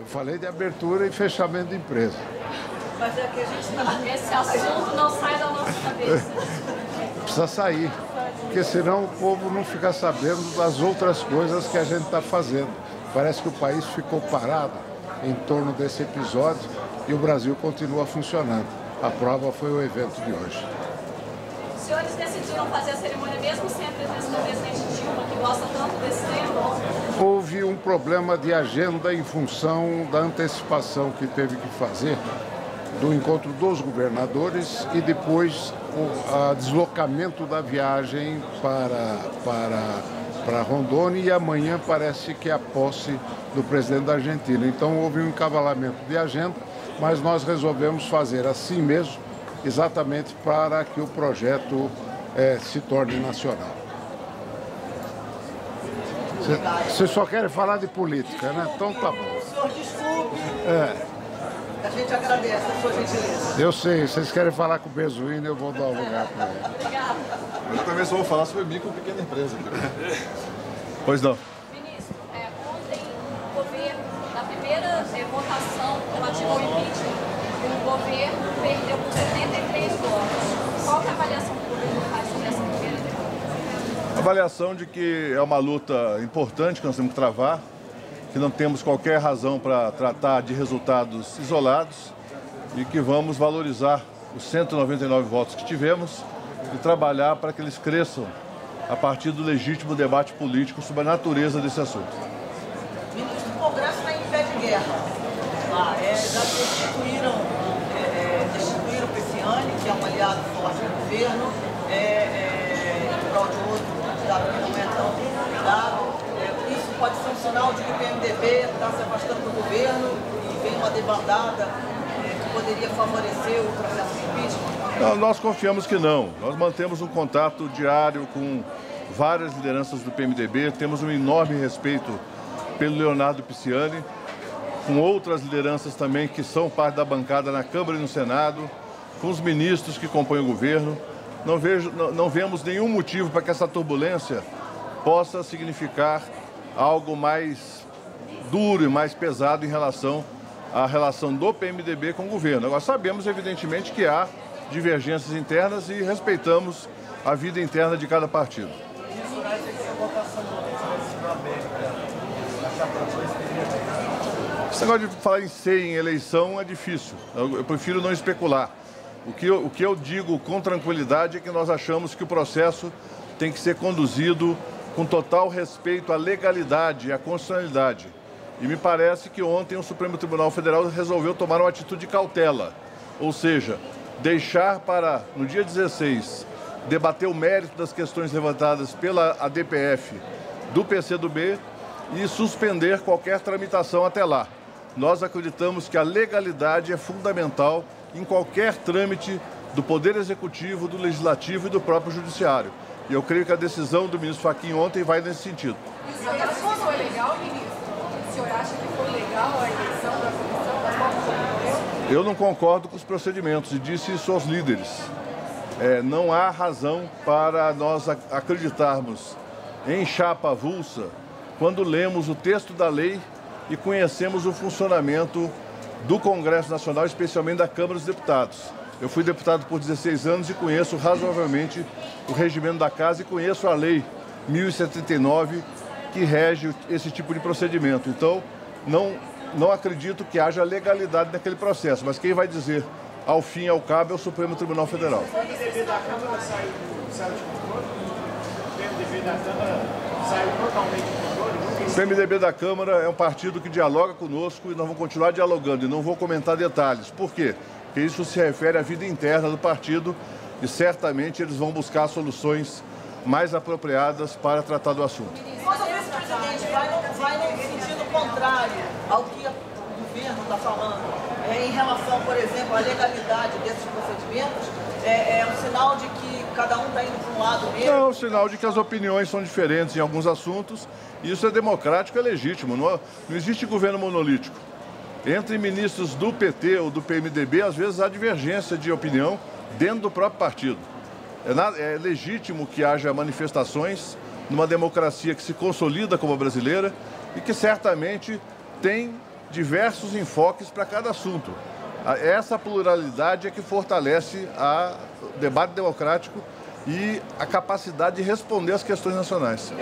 falei de abertura e fechamento de empresa. Mas é que a gente está... Esse assunto não sai da nossa cabeça. Precisa sair, porque senão o povo não fica sabendo das outras coisas que a gente está fazendo. Parece que o país ficou parado em torno desse episódio e o Brasil continua funcionando. A prova foi o evento de hoje. Os senhores decidiram fazer a cerimônia mesmo sem a presença da presidente Dilma, que gosta tanto desse tema? Houve um problema de agenda em função da antecipação que teve que fazer do encontro dos governadores e depois o deslocamento da viagem para Rondônia, e amanhã parece que é a posse do presidente da Argentina. Então houve um encavalamento de agenda, mas nós resolvemos fazer assim mesmo, exatamente para que o projeto se torne nacional. Vocês só querem falar de política, né? Então tá bom. O senhor desculpe. A gente agradece a sua gentileza. Eu sei, vocês querem falar com o Bezuíno, eu vou dar o lugar para ele. Eu também só vou falar sobre micro e pequena empresa. Pois não. Ministro, ontem o governo, na primeira votação relativa ao impeachment, o governo perdeu por 73 votos. Qual que é a avaliação que o governo faz sobre essa primeira derrota? Avaliação de que é uma luta importante que nós temos que travar, que não temos qualquer razão para tratar de resultados isolados e que vamos valorizar os 199 votos que tivemos e trabalhar para que eles cresçam a partir do legítimo debate político sobre a natureza desse assunto. Ministro, o Congresso está em pé de guerra. Já destituíram o Pisciani, que é um aliado forte do governo, em prol de outro candidato que não é tão convidado. Isso pode ser um sinal de que o PMDB está se afastando do governo e vem uma debandada que poderia favorecer o processo de impeachment? Não, nós confiamos que não. Nós mantemos um contato diário com várias lideranças do PMDB, temos um enorme respeito pelo Leonardo Pisciani, com outras lideranças também que são parte da bancada na Câmara e no Senado, com os ministros que compõem o governo. Não vemos nenhum motivo para que essa turbulência possa significar algo mais duro e mais pesado em relação à relação do PMDB com o governo. Agora, sabemos, evidentemente, que há divergências internas e respeitamos a vida interna de cada partido. Esse negócio de falar em ser em eleição é difícil. Eu prefiro não especular. O que eu digo com tranquilidade é que nós achamos que o processo tem que ser conduzido com total respeito à legalidade e à constitucionalidade. E me parece que ontem o Supremo Tribunal Federal resolveu tomar uma atitude de cautela, ou seja, deixar para, no dia 16, debater o mérito das questões levantadas pela ADPF do PCdoB e suspender qualquer tramitação até lá. Nós acreditamos que a legalidade é fundamental em qualquer trâmite do Poder Executivo, do Legislativo e do próprio Judiciário. E eu creio que a decisão do ministro Fachin ontem vai nesse sentido. Foi legal, ministro? O senhor acha que foi legal a eleição da comissão, da forma como ocorreu? Eu não concordo com os procedimentos e disse isso aos líderes. Não há razão para nós acreditarmos em chapa avulsa quando lemos o texto da lei e conhecemos o funcionamento do Congresso Nacional, especialmente da Câmara dos Deputados. Eu fui deputado por 16 anos e conheço razoavelmente o regimento da Casa e conheço a Lei 1079, que rege esse tipo de procedimento. Então, não acredito que haja legalidade naquele processo, mas quem vai dizer ao fim e ao cabo é o Supremo Tribunal Federal. O PMDB da Câmara saiu de controle? O PMDB da Câmara saiu totalmente de controle? O PMDB da Câmara é um partido que dialoga conosco e nós vamos continuar dialogando. E não vou comentar detalhes. Por quê? Porque isso se refere à vida interna do partido e certamente eles vão buscar soluções mais apropriadas para tratar do assunto. Mas o vice-presidente vai no sentido contrário ao que o governo está falando, em relação, por exemplo, à legalidade desses procedimentos, é um sinal de que cada um está indo para um lado mesmo? Não, é um sinal de que as opiniões são diferentes em alguns assuntos e isso é democrático, é legítimo. Não existe governo monolítico. Entre ministros do PT ou do PMDB, às vezes há divergência de opinião dentro do próprio partido. É legítimo que haja manifestações numa democracia que se consolida como a brasileira e que certamente tem diversos enfoques para cada assunto. Essa pluralidade é que fortalece o debate democrático e a capacidade de responder às questões nacionais.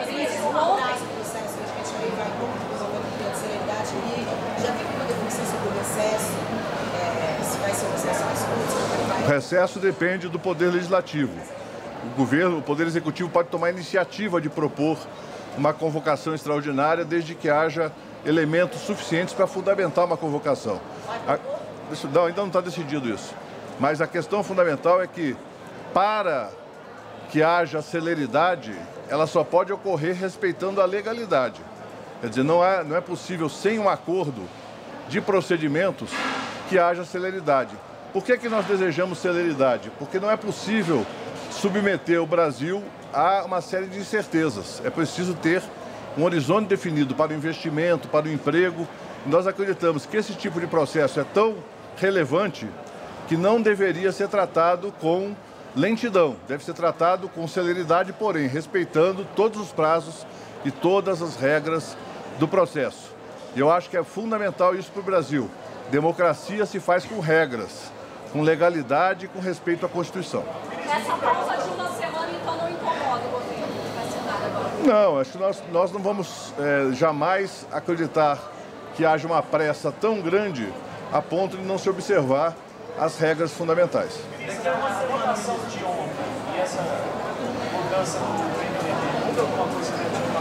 O recesso depende do Poder Legislativo. O Poder Executivo pode tomar a iniciativa de propor uma convocação extraordinária desde que haja elementos suficientes para fundamentar uma convocação. Ainda não está decidido isso. Mas a questão fundamental é que, para que haja celeridade, ela só pode ocorrer respeitando a legalidade. Quer dizer, não é possível, sem um acordo de procedimentos, que haja celeridade. Por que nós desejamos celeridade? Porque não é possível submeter o Brasil a uma série de incertezas. É preciso ter um horizonte definido para o investimento, para o emprego. Nós acreditamos que esse tipo de processo é tão relevante que não deveria ser tratado com lentidão. Deve ser tratado com celeridade, porém, respeitando todos os prazos e todas as regras do processo. E eu acho que é fundamental isso para o Brasil. Democracia se faz com regras, com legalidade e com respeito à Constituição. Essa pausa de uma semana, então, não incomoda o governo? Não vai ser nada agora? Não, acho que nós não vamos jamais acreditar que haja uma pressa tão grande a ponto de não se observar as regras fundamentais. Daqui a uma semana de ontem e essa mudança no PNDB, muda alguma coisa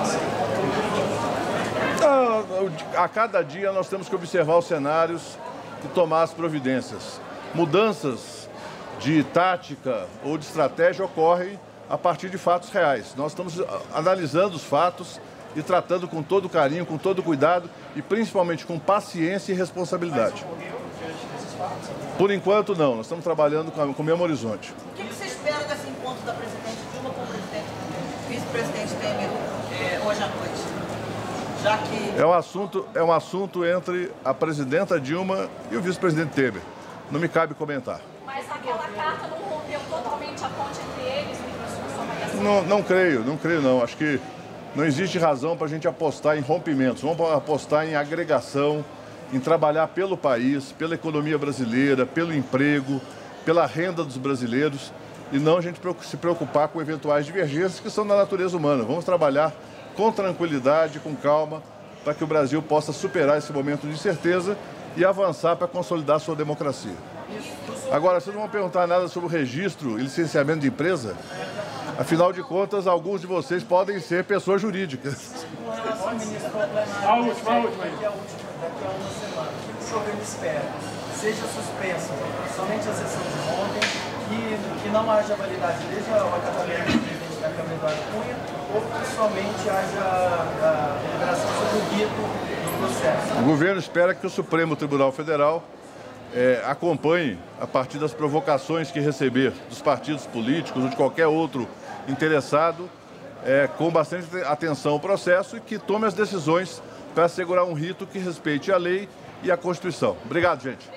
na A cada dia nós temos que observar os cenários e tomar as providências. Mudanças de tática ou de estratégia ocorrem a partir de fatos reais. Nós estamos analisando os fatos e tratando com todo carinho, com todo cuidado e principalmente com paciência e responsabilidade. Por enquanto, não. Nós estamos trabalhando com o mesmo horizonte. O que você espera desse encontro da presidente Dilma com o vice-presidente Temer hoje à noite? Já que... É um assunto entre a presidenta Dilma e o vice-presidente Temer. Não me cabe comentar. Mas aquela carta não rompeu totalmente a ponte entre eles? Não creio não. Acho que não existe razão para a gente apostar em rompimentos. Vamos apostar em agregação, em trabalhar pelo país, pela economia brasileira, pelo emprego, pela renda dos brasileiros e não a gente se preocupar com eventuais divergências que são da natureza humana. Vamos trabalhar com tranquilidade, com calma, para que o Brasil possa superar esse momento de incerteza e avançar para consolidar sua democracia. Agora, vocês não vão perguntar nada sobre o registro e licenciamento de empresa? Afinal de contas, alguns de vocês podem ser pessoas jurídicas. Com relação ao ministro complementar, daqui a uma semana, o que o governo espera? Seja suspensa somente a sessão de ontem, que não haja validade desde o acatamento do presidente da Câmara, Eduardo Cunha, ou que somente haja a deliberação sobre o rito do processo? O governo espera que o Supremo Tribunal Federal acompanhe, a partir das provocações que receber dos partidos políticos ou de qualquer outro interessado, com bastante atenção ao processo e que tome as decisões para assegurar um rito que respeite a lei e a Constituição. Obrigado, gente.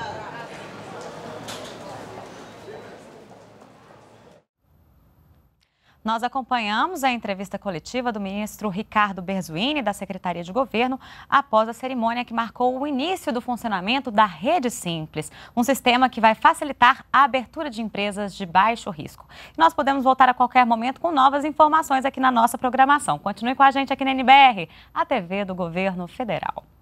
Nós acompanhamos a entrevista coletiva do ministro Ricardo Berzuini, da Secretaria de Governo, após a cerimônia que marcou o início do funcionamento da Rede Simples, um sistema que vai facilitar a abertura de empresas de baixo risco. Nós podemos voltar a qualquer momento com novas informações aqui na nossa programação. Continue com a gente aqui na NBR, a TV do Governo Federal.